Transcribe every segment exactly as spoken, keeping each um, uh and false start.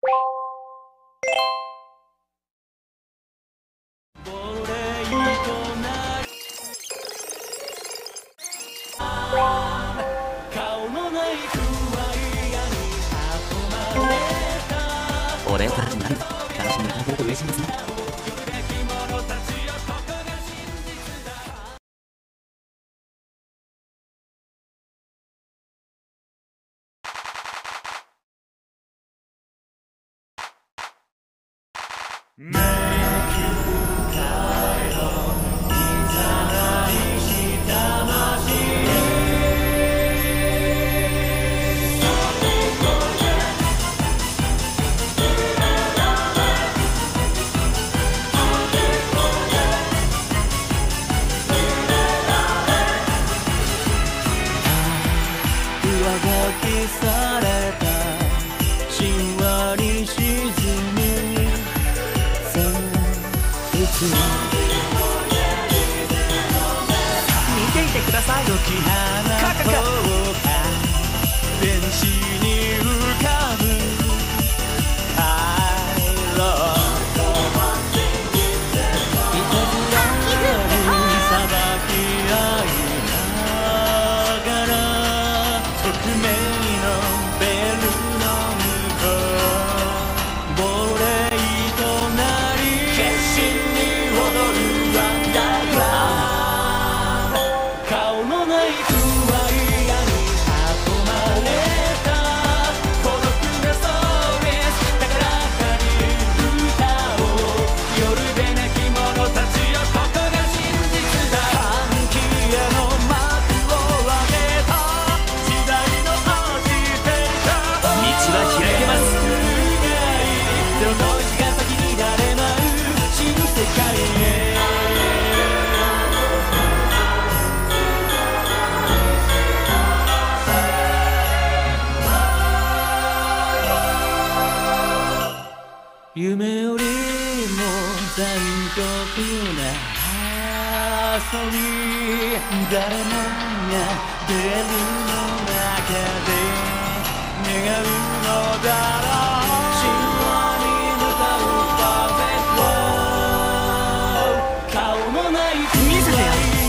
俺たちなんだ楽しみにしてると嬉しいですね。 見ていてください。解き放とうか電子に浮かぶパイロットいたずらにさばき合いながら匿名のベルの向こう亡霊となり決心に踊るワンダーグラウン顔のないクワイアに運ばれた孤独なストーリーズだからかに歌おう夜で泣き者たちよここが真実だ歓喜への幕を開けた時代のアジテーター道は開けますゼロノイズが先になれまう新世界へ夢よりも残酷な遊び誰もが出るの中で願うのだろう神話に向かうパーフェクト顔のない見せてやる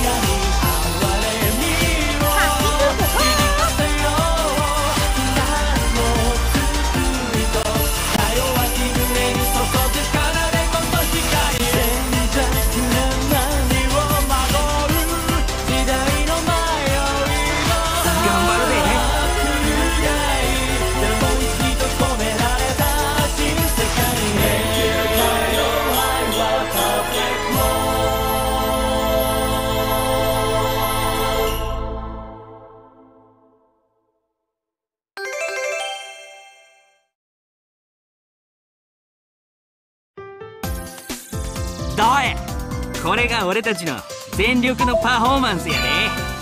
どうやこれが俺たちの全力のパフォーマンスやで。